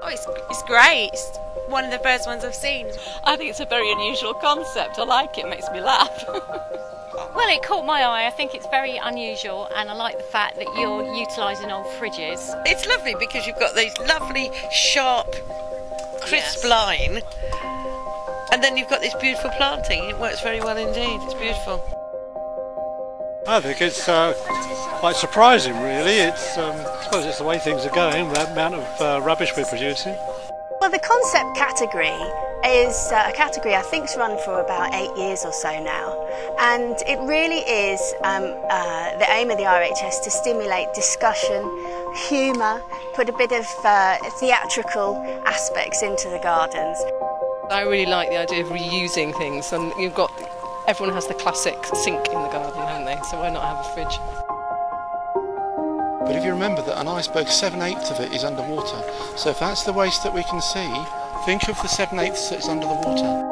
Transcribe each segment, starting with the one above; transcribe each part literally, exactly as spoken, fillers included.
Oh, it's, it's great. It's one of the first ones I've seen. I think it's a very unusual concept. I like it, it makes me laugh. Well, it caught my eye. I think it's very unusual, and I like the fact that you're utilising old fridges. It's lovely because you've got these lovely, sharp, crisp Yes. line, and then you've got this beautiful planting. It works very well indeed. It's beautiful. I think it's uh, quite surprising, really. It's, um, I suppose it's the way things are going, the amount of uh, rubbish we're producing. Well, the concept category is uh, a category I think's run for about eight years or so now, and it really is um, uh, the aim of the R H S to stimulate discussion, humour, put a bit of uh, theatrical aspects into the gardens. I really like the idea of reusing things, and you've got everyone has the classic sink in the garden, haven't they? So why not have a fridge? But if you remember that an iceberg, seven-eighths of it is underwater. So if that's the waste that we can see, think of the seven-eighths that's under the water.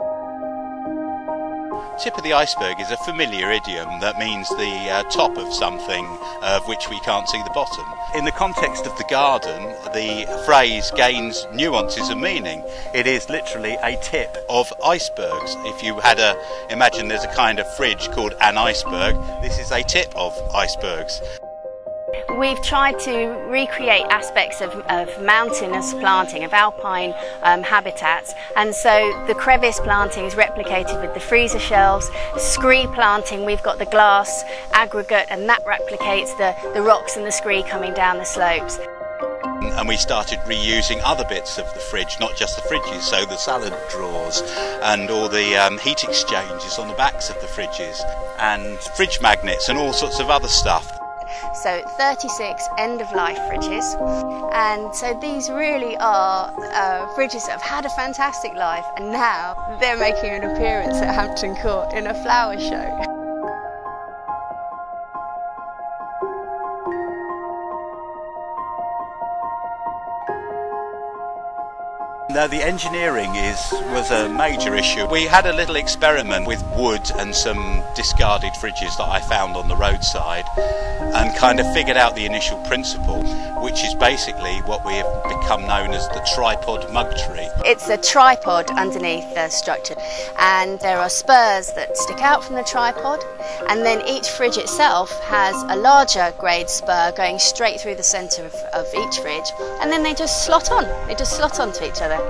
Tip of the iceberg is a familiar idiom that means the uh, top of something of which we can't see the bottom. In the context of the garden, the phrase gains nuances of meaning. It is literally a tip of icebergs. If you had a, imagine there's a kind of fridge called an iceberg, this is a tip of icebergs. We've tried to recreate aspects of, of mountainous planting, of alpine um, habitats, and so the crevice planting is replicated with the freezer shelves. Scree planting, we've got the glass aggregate, and that replicates the, the rocks and the scree coming down the slopes. And we started reusing other bits of the fridge, not just the fridges, so the salad drawers and all the um, heat exchangers on the backs of the fridges, and fridge magnets and all sorts of other stuff. So thirty-six end-of-life fridges, and so these really are uh, fridges that have had a fantastic life, and now they're making an appearance at Hampton Court in a flower show. Now, the engineering is was a major issue. We had a little experiment with wood and some discarded fridges that I found on the roadside, and kind of figured out the initial principle, which is basically what we have become known as the tripod mug tree. It's a tripod underneath the structure, and there are spurs that stick out from the tripod, and then each fridge itself has a larger grade spur going straight through the centre of, of each fridge, and then they just slot on, they just slot onto each other.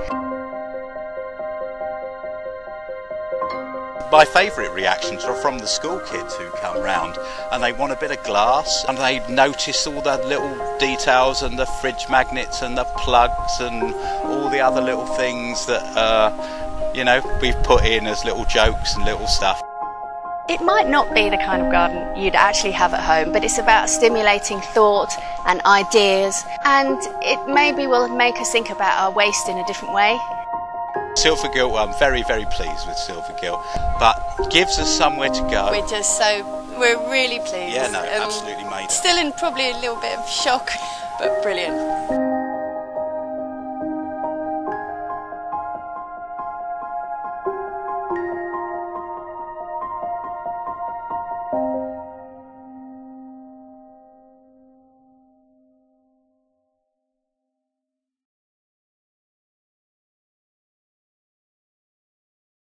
My favourite reactions are from the school kids who come round and they want a bit of glass, and they notice all the little details and the fridge magnets and the plugs and all the other little things that uh, you know, we've put in as little jokes and little stuff. It might not be the kind of garden you'd actually have at home, but it's about stimulating thought and ideas, and it maybe will make us think about our waste in a different way. Silver Gilt, I'm very, very pleased with Silver Gilt, but gives us somewhere to go. We're just so, we're really pleased. Yeah, no, um, absolutely made it. Still in probably a little bit of shock, but brilliant.